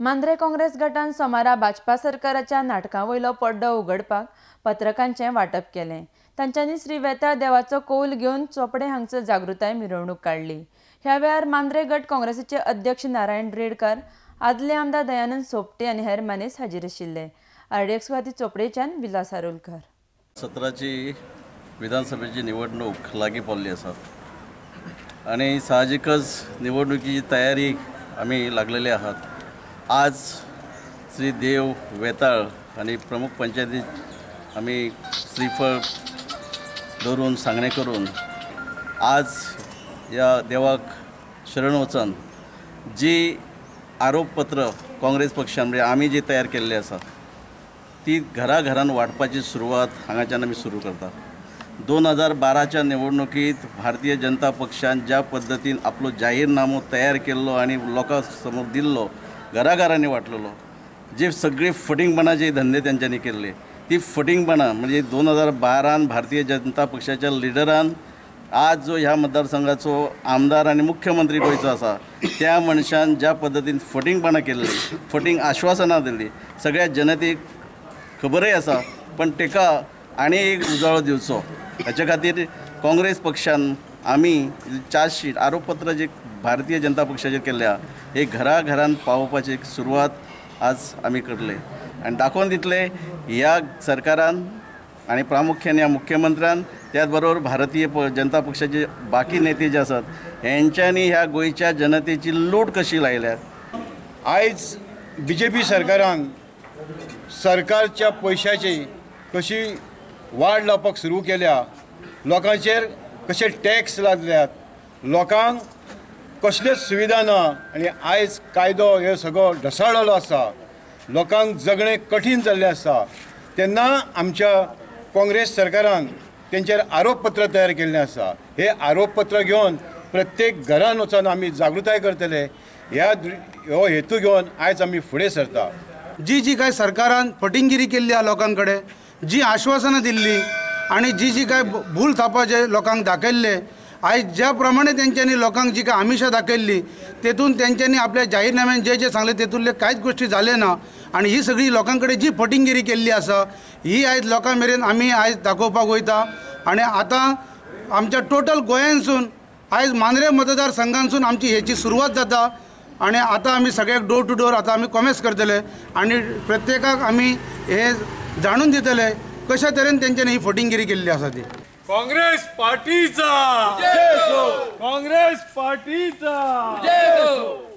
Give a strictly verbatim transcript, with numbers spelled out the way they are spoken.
मांद्रे काँग्रेस गटान सोमारा भाजपा सरकाराच्या नाटकां वयलो पड्डो उगडपाक पत्रकांचें वांटप केलें। तांच्यांनी श्री वेताळ देवाचो कौल घेवन चोपडे हांगसर जागृताय मिरवणूक काडली। ह्या वेळार मांद्रे गट काँग्रेसीचे अध्यक्ष नारायण रेडकार, आदले आमदार दयानंद सोपटे आनी हेर मानेस हाजीर आशिल्ले। आरडीएक्स खाती चोपडेच्यान विलास आरोलकर। सतराची विधानसभेची निवडणूक लागीं पावल्ली आसा आनी साहजिकच निवडणुकीची तयारी आमी लागलेले आहात। आज श्री देव वेताळ आनी प्रमुख पंचायतीत आमी श्रीफळ दवरून सांगणे करून आज या देवाक शरण वचन जी आरोपपत्र काँग्रेस पक्षान म्हणजे आमी जी तयार केल्ली आसा ती घरा घरान वाटपाची सुरवात हांगाच्यान आमी सुरू करता। दोन हजार बाराच्या निवडणुकीत भारतीय जनता पक्षान ज्या पद्दतीन आपलो जाहीरनामो तयार केल्लो आनी लोकां समोर दिल्लो, घरा घरांनी वाटलेलो, जे सगळे फटिंगपणाचे धंदे त्यांच्यानी केल्ले, ती फटिंगपणां म्हणजे दोन हजार बारान भारतीय जनता पक्षाच्या लिडरान आज जो ह्या मतदारसंघाचो आमदार आनी मुख्यमंत्री गोंयचो आसा त्या मनशान ज्या पद्दतीन फटिंगपणां केल्ली, फटींग आश्वासनां दिल्ली, सगळ्या जनतेक खबरय आसा, पण तेका आनी एक उजाळो दिवचो हाचे खातीर काँग्रेस पक्षान आमी चार्जशीट आरोपपत्र जे भारतीय जनता पक्षाचेर केल्ल्या हे घरा घरान पावोवपाची सुरवात आज आमी करले आनी दाखोवन दितले ह्या सरकारान आनी प्रामुख्यान ह्या मुख्यमंत्र्यान त्याच बरोबर भारतीय जनता पक्षाचे बाकी नेते जे आसात हेंच्यांनी ह्या गोंयच्या जनतेची लूट कशी लायल्या। आयज बी जे पी सरकारान सरकारच्या पयशांची कशी वाड लावपाक सुरू केल्या, लोकांचेर कशे टॅक्स लादल्यात, लोकांक कसल्योच सुविधा ना आनी आयज कायदो हे सगळो ढसाळलो आसा, लोकांक जगणें कठीण जाल्लें आसा, तेन्ना आमच्या काँग्रेस सरकारान तेंचेर आरोपपत्र तयार केल्लें आसा। हे आरोपपत्र घेवन प्रत्येक घरान वचून आमी जागृताय करतले, ह्या हो हेतू घेवन आयज आमी फुडें सरता। जी जी काय सरकारान फटिंगगिरी केल्ली लोकां कडेन, जी आश्वासनां दिल्ली आनी जी जी काय भूल थापाचे लोकांक दाखयल्ले, आयज ज्या प्रमाणे तेंच्यांनी लोकांक जी काय आमिशां दाखयल्ली तेतून तेंच्यांनी आपल्या जाहीरनाम्यान जे जे सांगले तेतूंतले कांयच गोश्टी जाले ना आनी ही सगळी लोकां कडेन जी फटिंगगिरी केल्ली आसा ही आयज लोकां मेरेन आमी आयज दाखोवपाक वयता। आनी आतां आमच्या टोटल गोंयांतसून आयज मांद्रे मतदारसंघांतसून आमची हेची सुरवात जाता आनी आतां आमी सगळ्याक डोर टू डोर आतां आमी कॉमेस करतले आनी प्रत्येकाक आमी हे जाणून दितले कशा तरेन तेंच्यांनी ही फटिंगगिरी केल्ली आसा ती। काँग्रेस पार्टीचा जय हो, काँग्रेस पार्टीचा जय हो।